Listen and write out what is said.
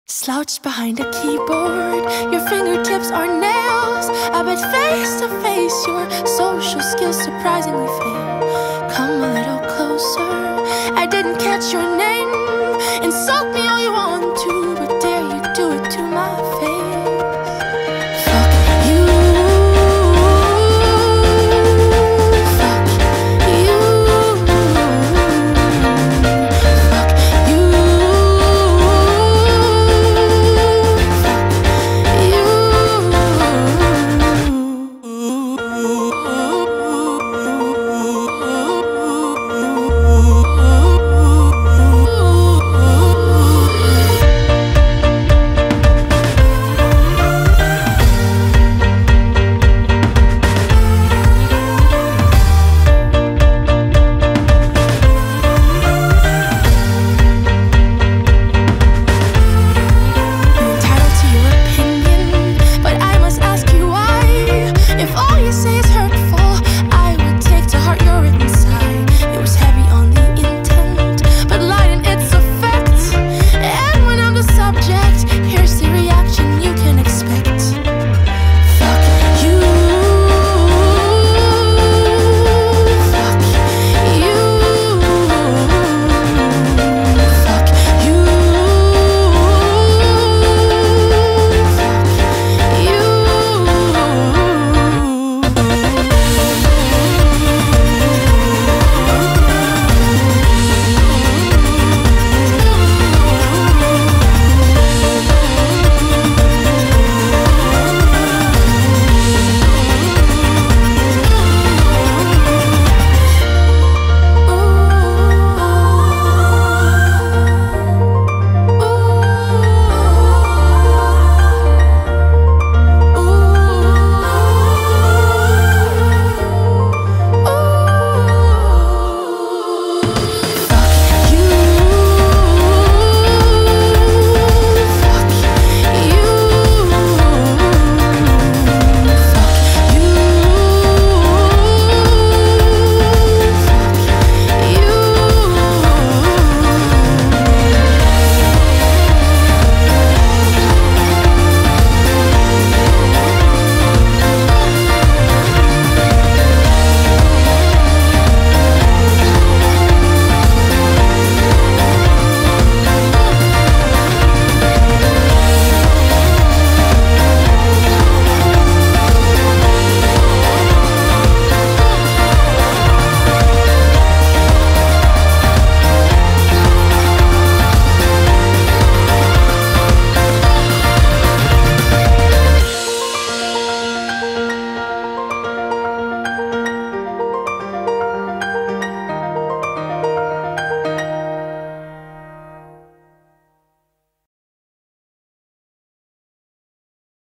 Slouched behind a keyboard, your fingertips are nails. I bet face to face your social skills surprisingly fail. Come a little closer, I didn't catch your name. Insult me all you want to, but dare you do it to my face.